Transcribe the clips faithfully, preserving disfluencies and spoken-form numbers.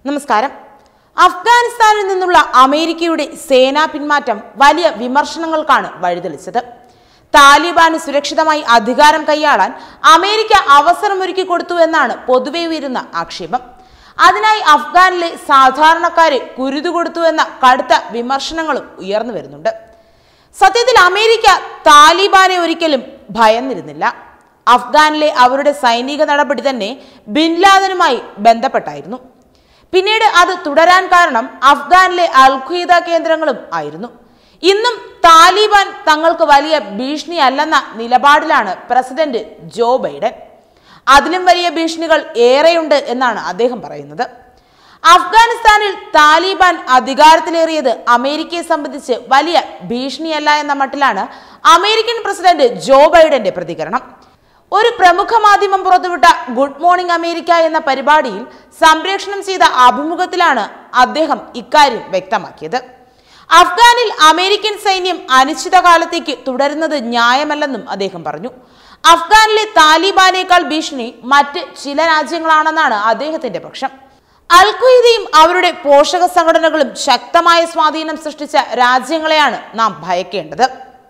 നമസ്കാരം. അഫ്ഗാനിസ്ഥാനിൽ നിന്നുള്ള അമേരിക്കയുടെ സേനാ പിന്മാറ്റം വലിയ വിമർശനങ്ങൾക്കാണ് വഴിതെളിച്ചത്. താലിബാന് സുരക്ഷിതമായി അധികാരം കൈയാളാൻ അമേരിക്ക അവസരമൊരുക്കി കൊടുത്തു എന്നാണ് പൊതുവെ ഉയരുന്ന ആക്ഷേപം. അതിനായി അഫ്ഗാനിലെ സാധാരണക്കാരെ കുരുതുകൊടുത്തു എന്ന കടുത്ത വിമർശനങ്ങളും ഉയർന്നു വരുന്നുണ്ട്. സത്യത്തിൽ അമേരിക്ക താലിബാനെ ഒരിക്കലും ഭയന്നിരുന്നില്ല. അഫ്ഗാനിലെ അവരുടെ സൈനിക നടപടി തന്നെ ബിൻ ലാദനുമായി ബന്ധപ്പെട്ടായിരുന്നു. പിന്നീട് അത് തുടരാൻ കാരണം അഫ്ഗാനിലെ അൽ ഖ്വയ്ദ കേന്ദ്രങ്ങളും ആയിരുന്നു. ഇന്നും താലിബാൻ തങ്ങൾക്ക് വലിയ ഭീഷണിയല്ലെന്ന നിലപാടിലാണ് പ്രസിഡന്റ് ജോ ബൈഡൻ. അതിലും വലിയ ഭീഷണികൾ ഏറെയുണ്ട് എന്നാണ് അദ്ദേഹം പറയുന്നത്. അഫ്ഗാനിസ്ഥാനിൽ താലിബാൻ അധികാരത്തിലേറിയത് അമേരിക്കയെ സംബന്ധിച്ച് വലിയ ഭീഷണിയല്ല എന്ന മട്ടിലാണ് അമേരിക്കൻ പ്രസിഡന്റ് ജോ ബൈഡന്റെ പ്രതികരണം. ഒരു പ്രമുഖ മാധ്യമം പുറത്തുവിട്ട ഗുഡ് മോർണിംഗ് അമേരിക്ക എന്ന പരിപാടിയിൽ സംപ്രേഷണം ചെയ്ത അഭിമുഖത്തിലാണ് അദ്ദേഹം ഇക്കാര്യം വ്യക്തമാക്കിയത്. അഫ്ഗാനിൽ അമേരിക്കൻ സൈന്യം അനിശ്ചിതകാലത്തേക്ക് തുടരുന്നത് ന്യായമല്ലെന്നും അദ്ദേഹം പറഞ്ഞു. അഫ്ഗാനിലെ താലിബാനേക്കാൾ ഭീഷണി മറ്റ് ചില രാജ്യങ്ങളാണെന്നാണ് അദ്ദേഹത്തിന്റെ പക്ഷം. അൽ ഖ്വയ്ദയും അവരുടെ പോഷക സംഘടനകളും ശക്തമായ സ്വാധീനം സൃഷ്ടിച്ച രാജ്യങ്ങളെയാണ് നാം ഭയക്കേണ്ടത്.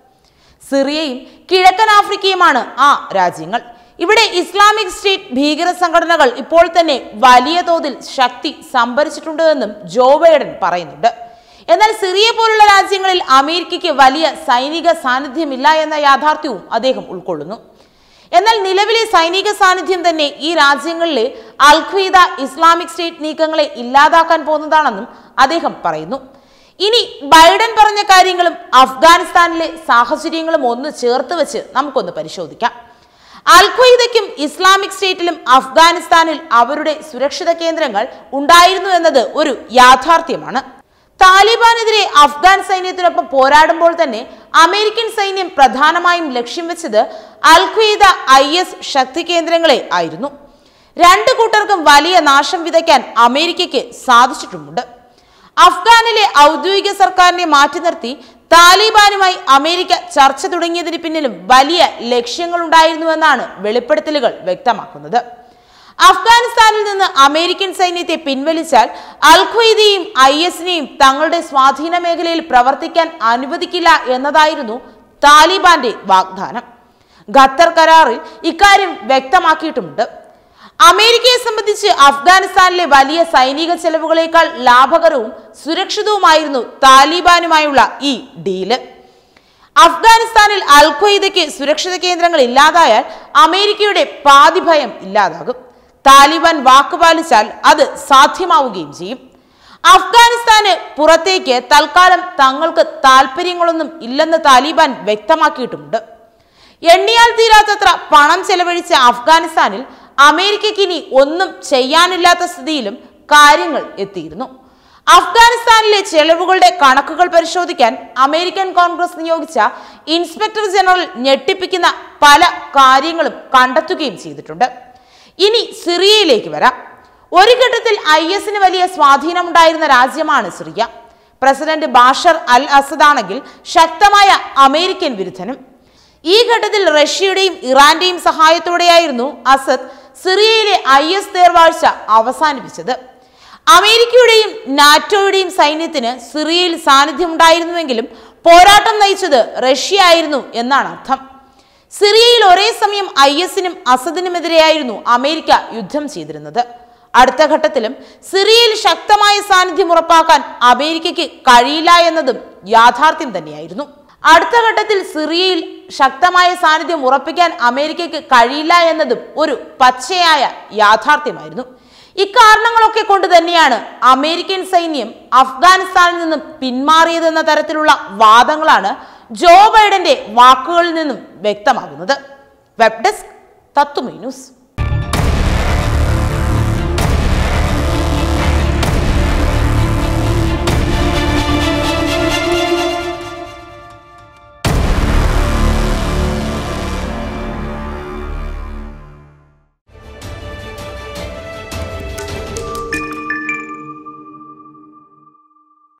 സിറിയയും കിഴക്കൻ ആഫ്രിക്കയുമാണ് ആ രാജ്യങ്ങൾ. ഇവിടെ ഇസ്ലാമിക് സ്റ്റേറ്റ് ഭീകര സംഘടനകൾ ഇപ്പോൾ തന്നെ വലിയ തോതിൽ ശക്തി സംഭരിച്ചിട്ടുണ്ട് എന്നും ജോ ബൈഡൻ പറയുന്നുണ്ട്. എന്നാൽ സിറിയ പോലുള്ള രാജ്യങ്ങളിൽ അമേരിക്കയ്ക്ക് വലിയ സൈനിക സാന്നിധ്യമില്ല എന്ന യാഥാർത്ഥ്യവും അദ്ദേഹം ഉൾക്കൊള്ളുന്നു. എന്നാൽ നിലവിലെ സൈനിക സാന്നിധ്യം തന്നെ ഈ രാജ്യങ്ങളിലെ അൽ ഖ്വയ്ദ ഇസ്ലാമിക് സ്റ്റേറ്റ് നീക്കങ്ങളെ ഇല്ലാതാക്കാൻ പോകുന്നതാണെന്നും അദ്ദേഹം പറയുന്നു. ഇനി ബൈഡൻ പറഞ്ഞ കാര്യങ്ങളും അഫ്ഗാനിസ്ഥാനിലെ സാഹചര്യങ്ങളും ഒന്ന് ചേർത്ത് വെച്ച് നമുക്കൊന്ന് പരിശോധിക്കാം. അൽ ഖ്വയ്ദയ്ക്കും ഇസ്ലാമിക് സ്റ്റേറ്റിലും അഫ്ഗാനിസ്ഥാനിൽ അവരുടെ സുരക്ഷിത കേന്ദ്രങ്ങൾ ഉണ്ടായിരുന്നു എന്നത് ഒരു യാഥാർത്ഥ്യമാണ്. താലിബാനെതിരെ അഫ്ഗാൻ സൈന്യത്തിനൊപ്പം പോരാടുമ്പോൾ തന്നെ അമേരിക്കൻ സൈന്യം പ്രധാനമായും ലക്ഷ്യം വെച്ചത് അൽ ഖ്വയ്ദ ഐ എസ് ശക്തി കേന്ദ്രങ്ങളെ ആയിരുന്നു. രണ്ടു കൂട്ടർക്കും വലിയ നാശം വിതയ്ക്കാൻ അമേരിക്കയ്ക്ക് സാധിച്ചിട്ടുമുണ്ട്. അഫ്ഗാനിലെ ഔദ്യോഗിക സർക്കാരിനെ മാറ്റി നിർത്തി താലിബാനുമായി അമേരിക്ക ചർച്ച തുടങ്ങിയതിന് പിന്നിലും വലിയ ലക്ഷ്യങ്ങളുണ്ടായിരുന്നുവെന്നാണ് വെളിപ്പെടുത്തലുകൾ വ്യക്തമാക്കുന്നത്. അഫ്ഗാനിസ്ഥാനിൽ നിന്ന് അമേരിക്കൻ സൈന്യത്തെ പിൻവലിച്ചാൽ അൽ ഖ്വയ്ദയെയും ഐ എസിനെയും തങ്ങളുടെ സ്വാധീന മേഖലയിൽ പ്രവർത്തിക്കാൻ അനുവദിക്കില്ല എന്നതായിരുന്നു താലിബാന്റെ വാഗ്ദാനം. ഖത്തർ കരാറിൽ ഇക്കാര്യം വ്യക്തമാക്കിയിട്ടുമുണ്ട്. അമേരിക്കയെ സംബന്ധിച്ച് അഫ്ഗാനിസ്ഥാനിലെ വലിയ സൈനിക ചെലവുകളേക്കാൾ ലാഭകരവും സുരക്ഷിതവുമായിരുന്നു താലിബാനുമായുള്ള ഈ ഡീല്. അഫ്ഗാനിസ്ഥാനിൽ അൽ ഖ്വയ്ദയ്ക്ക് സുരക്ഷിത കേന്ദ്രങ്ങൾ ഇല്ലാതായാൽ അമേരിക്കയുടെ പാതി ഭയം ഇല്ലാതാകും. താലിബാൻ വാക്കുപാലിച്ചാൽ അത് സാധ്യമാവുകയും ചെയ്യും. അഫ്ഗാനിസ്ഥാന് പുറത്തേക്ക് തൽക്കാലം തങ്ങൾക്ക് താല്പര്യങ്ങളൊന്നും ഇല്ലെന്ന് താലിബാൻ വ്യക്തമാക്കിയിട്ടുമുണ്ട്. എണ്ണിയാൽ തീരാത്തത്ര പണം ചെലവഴിച്ച അഫ്ഗാനിസ്ഥാനിൽ അമേരിക്കയ്ക്ക് ഇനി ഒന്നും ചെയ്യാനില്ലാത്ത സ്ഥിതിയിലും കാര്യങ്ങൾ എത്തിയിരുന്നു. അഫ്ഗാനിസ്ഥാനിലെ ചെലവുകളുടെ കണക്കുകൾ പരിശോധിക്കാൻ അമേരിക്കൻ കോൺഗ്രസ് നിയോഗിച്ച ഇൻസ്പെക്ടർ ജനറൽ ഞെട്ടിപ്പിക്കുന്ന പല കാര്യങ്ങളും കണ്ടെത്തുകയും ചെയ്തിട്ടുണ്ട്. ഇനി സിറിയയിലേക്ക് വരാം. ഒരു ഘട്ടത്തിൽ ഐ എസിന് വലിയ സ്വാധീനമുണ്ടായിരുന്ന രാജ്യമാണ് Syria. President Bashar al Assad ആണെങ്കിൽ ശക്തമായ അമേരിക്കൻ വിരുദ്ധനും. ഈ ഘട്ടത്തിൽ റഷ്യയുടെയും ഇറാന്റെയും സഹായത്തോടെയായിരുന്നു അസദ് സിറിയയിലെ ഐ എസ് തേർവാഴ്ച അവസാനിപ്പിച്ചത്. അമേരിക്കയുടെയും നാറ്റോയുടെയും സൈന്യത്തിന് സിറിയയിൽ സാന്നിധ്യം ഉണ്ടായിരുന്നുവെങ്കിലും പോരാട്ടം നയിച്ചത് റഷ്യ ആയിരുന്നു എന്നാണ് അർത്ഥം. സിറിയയിൽ ഒരേ സമയം ഐ എസിനും അസദിനുമെതിരെയായിരുന്നു അമേരിക്ക യുദ്ധം ചെയ്തിരുന്നത്. അടുത്ത ഘട്ടത്തിലും സിറിയയിൽ ശക്തമായ സാന്നിധ്യം ഉറപ്പാക്കാൻ അമേരിക്കയ്ക്ക് കഴിയില്ല എന്നതും യാഥാർത്ഥ്യം തന്നെയായിരുന്നു. അടുത്ത ഘട്ടത്തിൽ സിറിയയിൽ ശക്തമായ സാന്നിധ്യം ഉറപ്പിക്കാൻ അമേരിക്കയ്ക്ക് കഴിയില്ല എന്നതും ഒരു പച്ചയായ യാഥാർത്ഥ്യമായിരുന്നു. ഇക്കാരണങ്ങളൊക്കെ കൊണ്ട് തന്നെയാണ് അമേരിക്കൻ സൈന്യം അഫ്ഗാനിസ്ഥാനിൽ നിന്നും പിന്മാറിയതെന്ന തരത്തിലുള്ള വാദങ്ങളാണ് ജോ ബൈഡന്റെ വാക്കുകളിൽ നിന്നും വ്യക്തമാകുന്നത്. Web desk Tatwamayi news.